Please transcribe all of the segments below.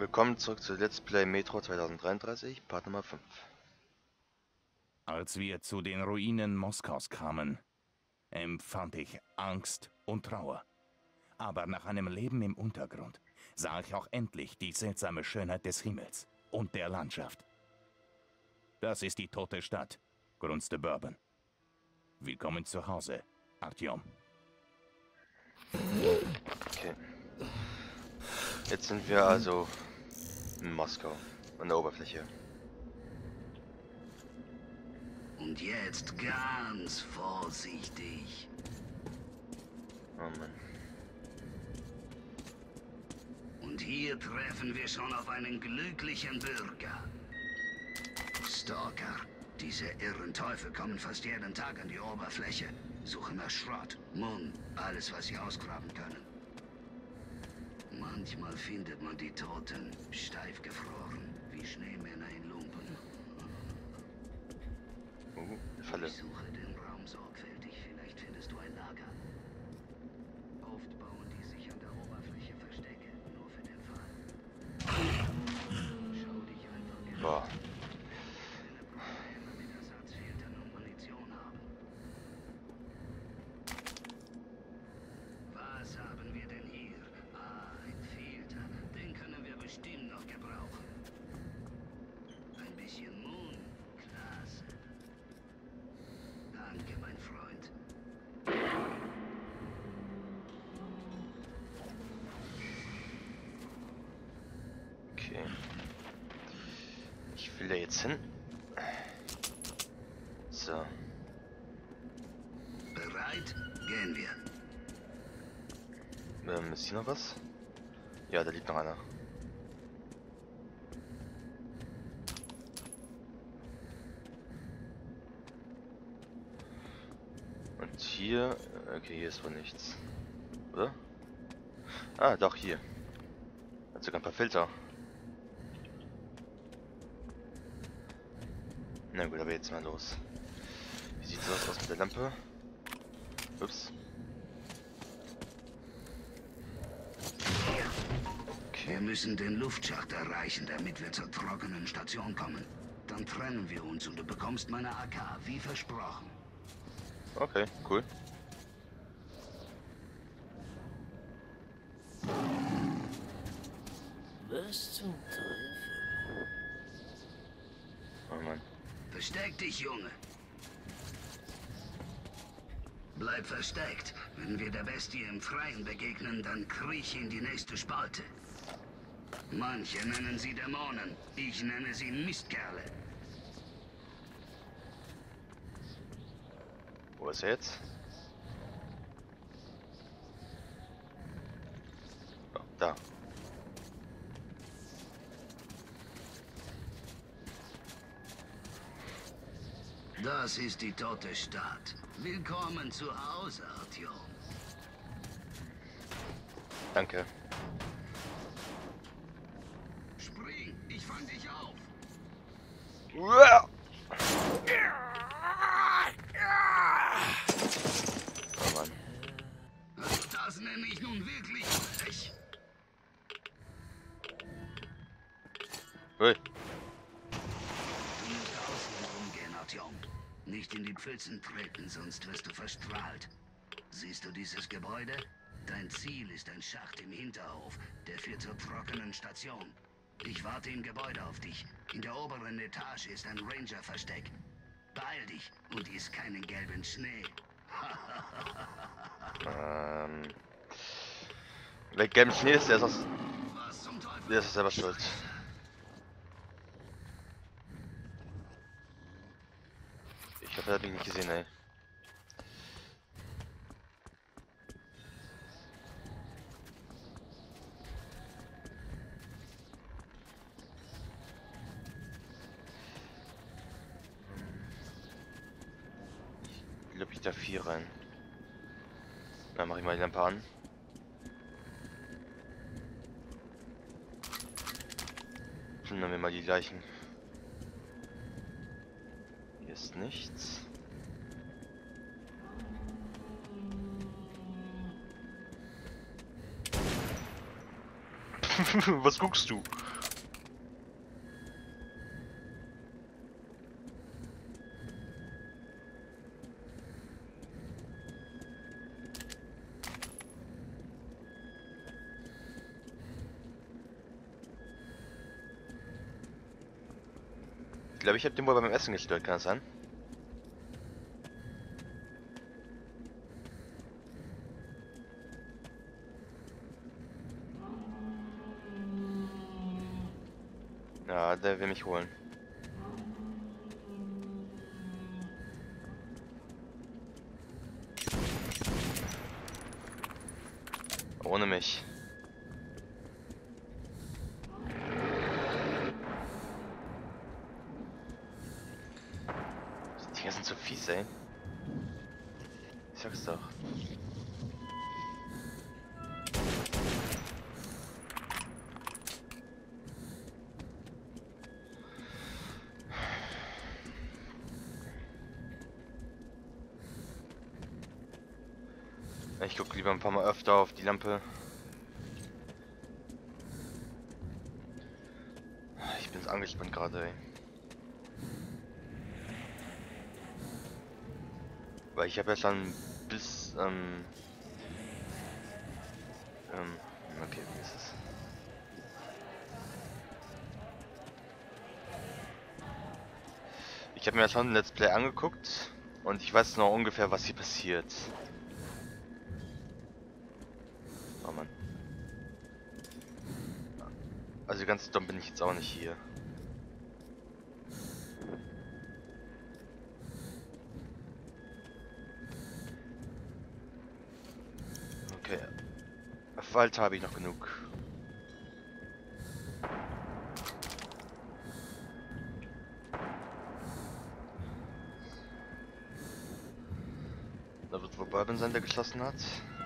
Willkommen zurück zu Let's Play Metro 2033, Part Nummer 5. Als wir zu den Ruinen Moskaus kamen, empfand ich Angst und Trauer. Aber nach einem Leben im Untergrund sah ich auch endlich die seltsame Schönheit des Himmels und der Landschaft. Das ist die tote Stadt, grunzte Bourbon. Willkommen zu Hause, Artyom. Okay. Jetzt sind wir also in Moskau, an der Oberfläche. Und jetzt ganz vorsichtig. Oh Mann. Und hier treffen wir schon auf einen glücklichen Bürger. Stalker. Diese irren Teufel kommen fast jeden Tag an die Oberfläche, suchen nach Schrott, Mumm, alles, was sie ausgraben können. Manchmal findet man die Toten steif gefroren, wie Schneemänner in Lumpen. Falle. Suche den Raum sorgfältig, vielleicht findest du ein Lager. Oft bauen die sich an der Oberfläche Verstecke, nur für den Fall. Schau dich einfach genau. Boah. Wenn ein Probleme mit Ersatzfiltern und Munition haben. Was haben wir denn hier? Ah, ein Filter. Den können wir bestimmt noch gebrauchen. Ein bisschen Moon. Klasse. Danke, mein Freund. Okay. Ich will da jetzt hin. So. Bereit? Gehen wir. Ist hier noch was? Ja, da liegt noch einer. Und hier... Okay, hier ist wohl nichts. Oder? Ah, doch, hier. Hat sogar ein paar Filter. Na gut, aber jetzt mal los. Wie sieht das aus mit der Lampe? Ups. Wir müssen den Luftschacht erreichen, damit wir zur trockenen Station kommen. Dann trennen wir uns und du bekommst meine AK, wie versprochen. Okay, cool. Was zum Teufel? Oh Mann. Versteck dich, Junge. Bleib versteckt. Wenn wir der Bestie im Freien begegnen, dann kriech in die nächste Spalte. Manche nennen sie Dämonen, ich nenne sie Mistkerle. Wo ist er jetzt? Oh, da. Das ist die tote Stadt. Willkommen zu Hause, Artyom. Danke. Spring, ich fang dich auf. Uah! Oh Mann. Also das nenne ich nun wirklich frech. Ui. Du musst außen rumgehen, Artyom. Nicht in die Pfützen treten, sonst wirst du verstrahlt. Siehst du dieses Gebäude? Dein Ziel ist ein Schacht im Hinterhof, der führt zur trockenen Station. Ich warte im Gebäude auf dich. In der oberen Etage ist ein Ranger-Versteck. Beeil dich und iss keinen gelben Schnee. Wer gelben Schnee ist, der ist aus... Was zum Teufel? Der ist selber schuld. Ich hoffe, er hat mich nicht gesehen, ey. Ich glaube, ich da 4 rein. Dann mache ich mal die Lampe an. Plündern wir mal die Leichen. Hier ist nichts. Was guckst du? glaube, ich habe den wohl beim Essen gestört, kann das sein? Ja, der will mich holen. Ohne mich. Die Dinger sind so fies, ey. Ich sag's doch. Ich guck lieber ein paar Mal öfter auf die Lampe. Ich bin angespannt gerade, ey. Weil ich habe ja schon bis, okay, wie ist es? Ich habe mir ja schon ein Let's Play angeguckt und ich weiß noch ungefähr, was hier passiert. Oh Mann. Also ganz dumm bin ich jetzt auch nicht hier. Okay. Wald habe ich noch genug. Da wird wohl Bourbon sein, der geschlossen hat.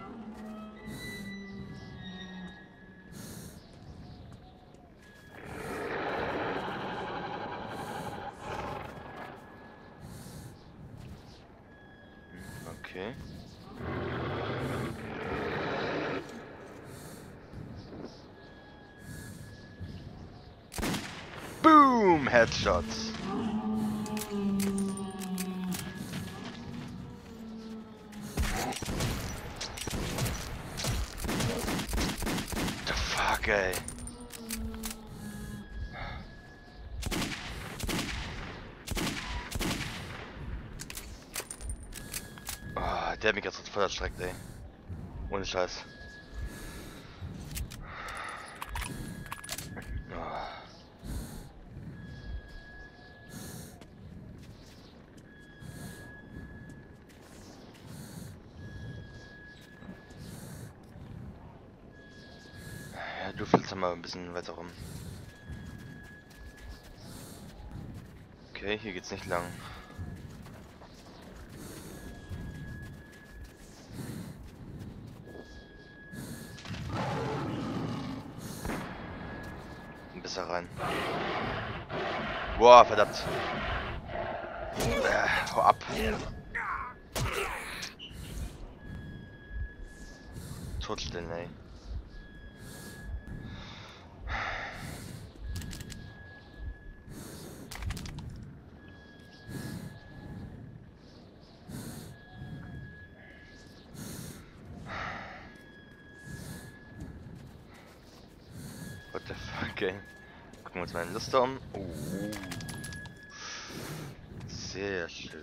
Okay. Boom! Headshots. The fuck, ey. Oh, der hat mich jetzt voll erschreckt, ey. Ohne Scheiß. Ja, du filterst mal ein bisschen weiter rum. Okay, hier geht's nicht lang. Besser rein. Boah, verdammt. Hau ab. Totstellen, ey. What the fuck, ey. Gucken wir uns mal eine Liste um. Sehr schön.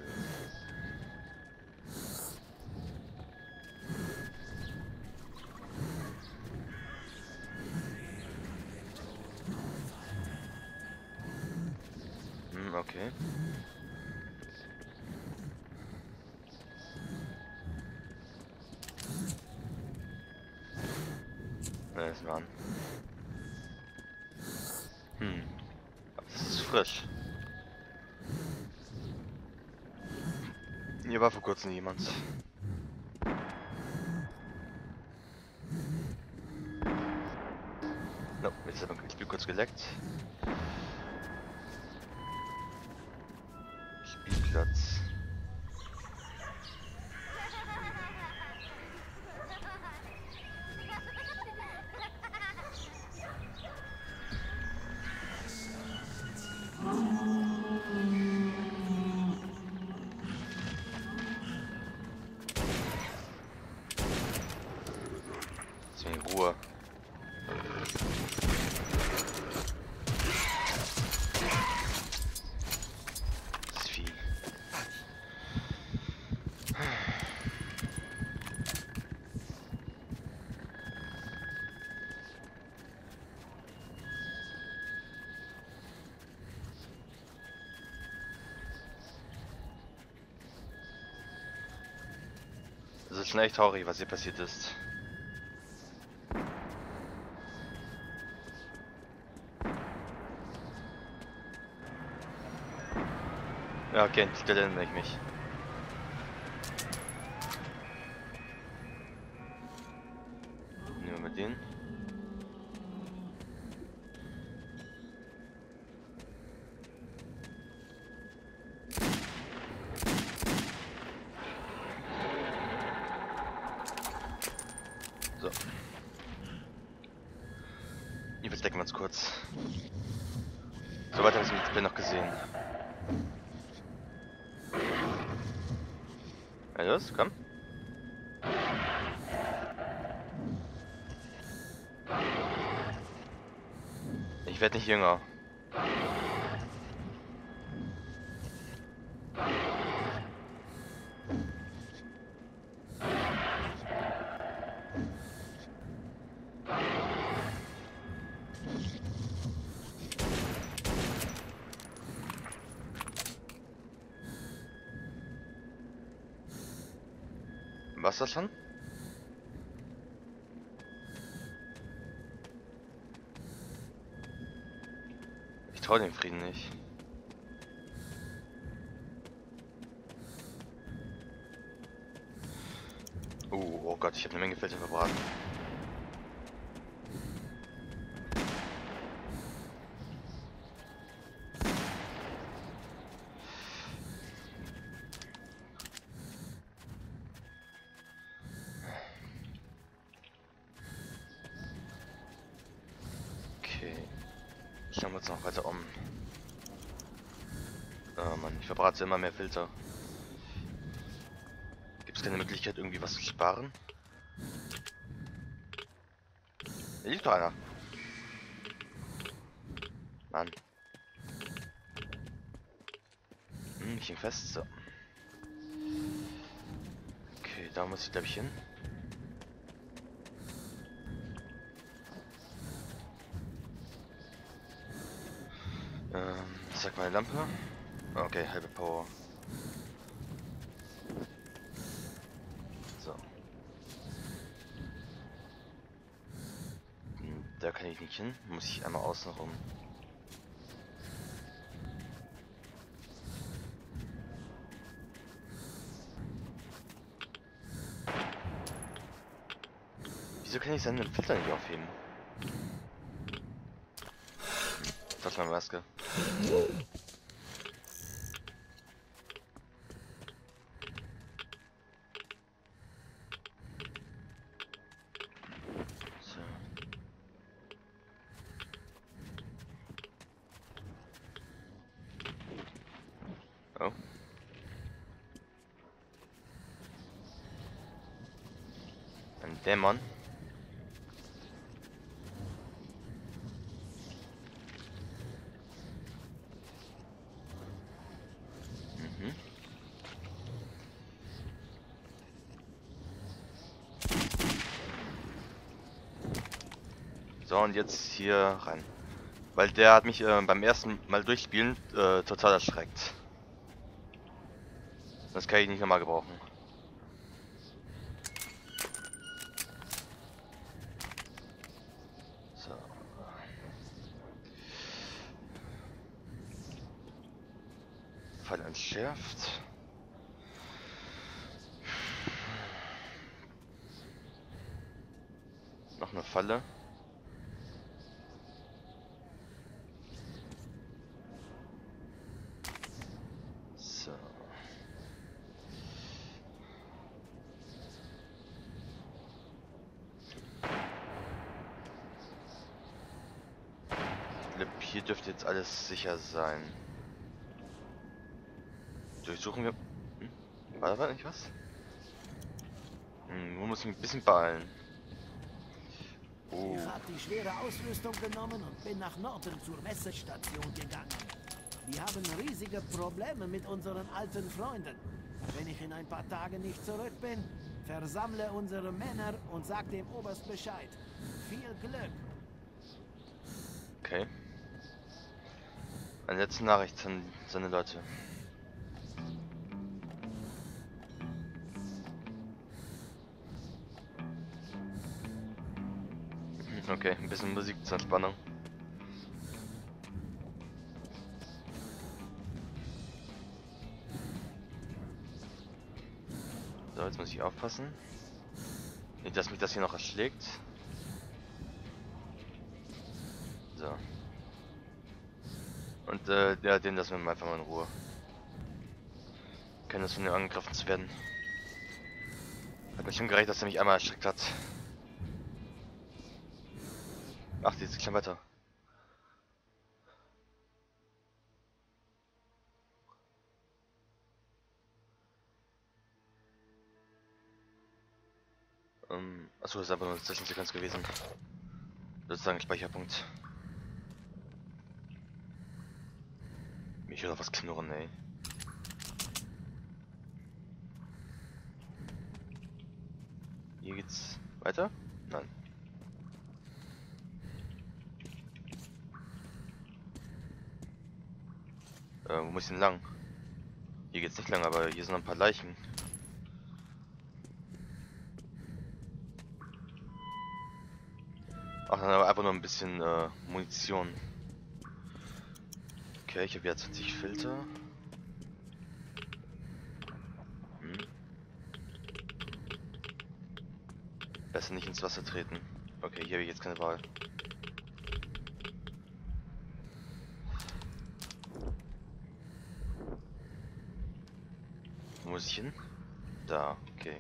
Okay. Na, ist mal an. Das ist frisch. Hier war vor kurzem jemand. No, jetzt ist aber ich bin kurz geleckt. Spielplatz. Ruhe. ist schon echt traurig, was hier passiert ist. Ja, okay, an die Stelle erinnere ich mich. Nehmen wir den. So. Hier verstecken wir uns kurz. Soweit habe ich das Display noch gesehen. Ja, los, komm. Ich werde nicht jünger. Was das schon? Ich traue dem Frieden nicht. Oh Gott, ich habe eine Menge Filter verbraten. Schauen wir uns noch weiter um. Oh Mann, ich verbrate immer mehr Filter. Gibt es keine Möglichkeit, irgendwie was zu sparen? Hier liegt doch einer. Mann. Ich hing fest. So. Okay, da muss ich, glaube ich, hin. Sag mal Lampe. Okay, halbe Power. So. Da kann ich nicht hin. Muss ich einmal außen rum. Wieso kann ich seinen Filter nicht aufheben? Das ist meine Maske. So. Oh. Ein Dämon. So, und jetzt hier rein. Weil der hat mich beim ersten Mal durchspielen total erschreckt. Das kann ich nicht nochmal gebrauchen. So. Pfeil entschärft. Noch eine Falle. So. Ich glaube, hier dürfte jetzt alles sicher sein. Durchsuchen wir... War da nicht was? Wo muss ich mich ein bisschen beeilen? Ich habe die schwere Ausrüstung genommen und bin nach Norden zur Messestation gegangen. Die haben riesige Probleme mit unseren alten Freunden. Wenn ich in ein paar Tagen nicht zurück bin, versammle unsere Männer und sag dem Oberst Bescheid. Viel Glück. Okay. Eine letzte Nachricht an seine Leute. Okay, ein bisschen Musik zur Entspannung. So, jetzt muss ich aufpassen. Nicht, dass mich das hier noch erschlägt. So. Und ja, den lassen wir einfach mal in Ruhe. Keine Lust von dem angegriffen zu werden. Hat mir schon gereicht, dass er mich einmal erschreckt hat. Ach, die ist schon weiter. Achso, das ist aber nur eine Zwischensequenz gewesen. Sozusagen Speicherpunkt. Mich will doch was knurren, ey. Hier geht's weiter? Nein. Wo muss ich denn lang? Hier geht's nicht lang, aber hier sind noch ein paar Leichen. Ach, dann aber einfach nur ein bisschen Munition. Okay, ich habe jetzt 20 Filter. Besser nicht ins Wasser treten. Okay, hier habe ich jetzt keine Wahl. Wo muss ich hin? Da, okay.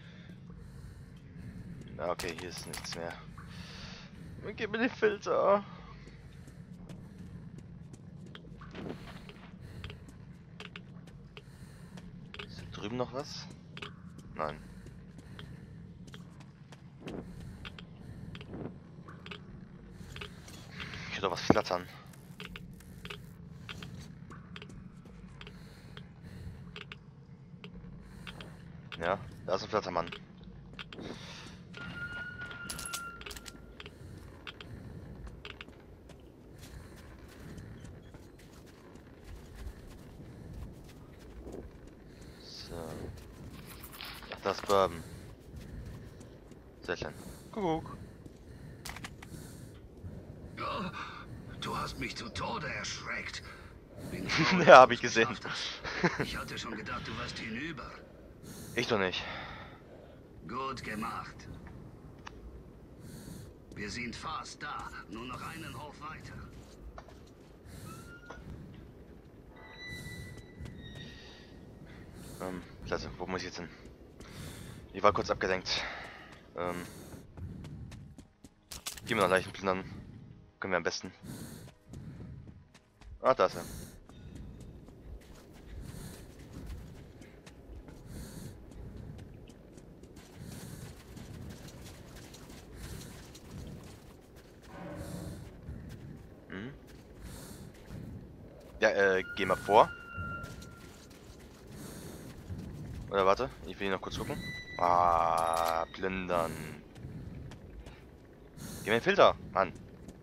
Ja, okay, hier ist nichts mehr. Gib mir den Filter. Ist da drüben noch was? Nein. Ich höre doch was flattern. Ja, da ist ein Flattermann. So. Ach, das ist Bourbon. Sehr schön. Guck. Oh, du hast mich zu Tode erschreckt. Bin froh, Ja, dass hab du's ich gesehen. geschafft hast. Ich hatte schon gedacht, du warst hinüber. Ich doch nicht. Gut gemacht. Wir sind fast da. Nur noch einen Hof weiter. Klasse, wo muss ich jetzt hin? Ich war kurz abgelenkt. Gehen wir noch Leichen plündern. Können wir am besten. Ah, da ist er. Ja, geh mal vor. Oder warte, ich will ihn noch kurz gucken. Ah, plündern. Gib mir den Filter, Mann.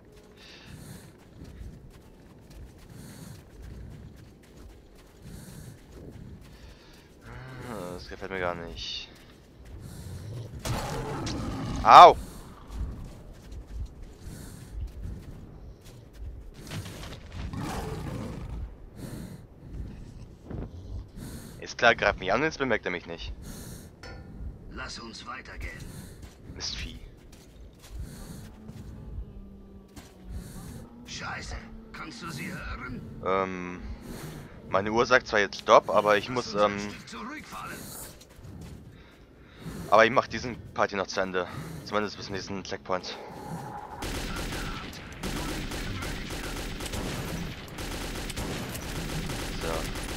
Das gefällt mir gar nicht. Au! Ist klar, greift mich an, jetzt bemerkt er mich nicht. Lass uns weitergehen. Mistvieh. Scheiße. Kannst du sie hören? Meine Uhr sagt zwar jetzt Stopp, aber ich muss, Lass uns ein Stück zurückfallen. aber ich mach diesen Party noch zu Ende. Zumindest bis zum nächsten Checkpoint. So.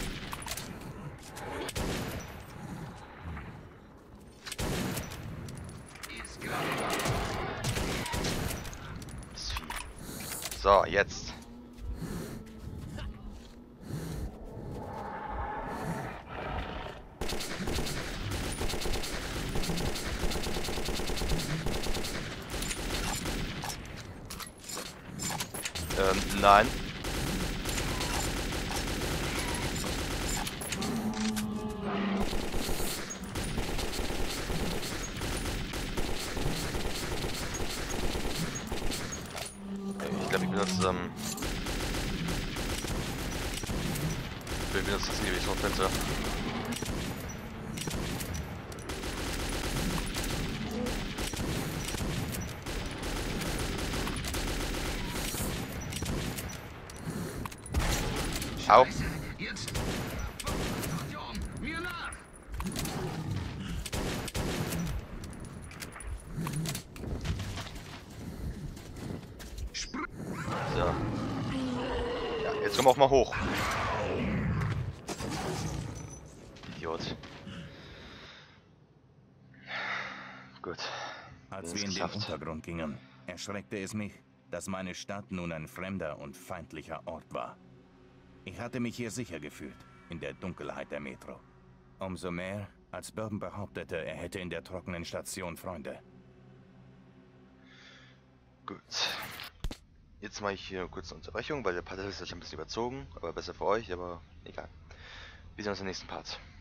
Mistvieh. So, jetzt. Nein. Wir benutzen das Gewichtshochfenster. Au. Jetzt! Mir nach! So. Ja, jetzt komm auch mal hoch. Idiot. Gut. Als wir in den Untergrund gingen, erschreckte es mich, dass meine Stadt nun ein fremder und feindlicher Ort war. Ich hatte mich hier sicher gefühlt, in der Dunkelheit der Metro. Umso mehr, als Bourbon behauptete, er hätte in der trockenen Station Freunde. Gut. Jetzt mache ich hier kurz eine Unterbrechung, weil der Part ist jetzt ein bisschen überzogen, aber besser für euch, aber egal. Wir sehen uns im nächsten Part.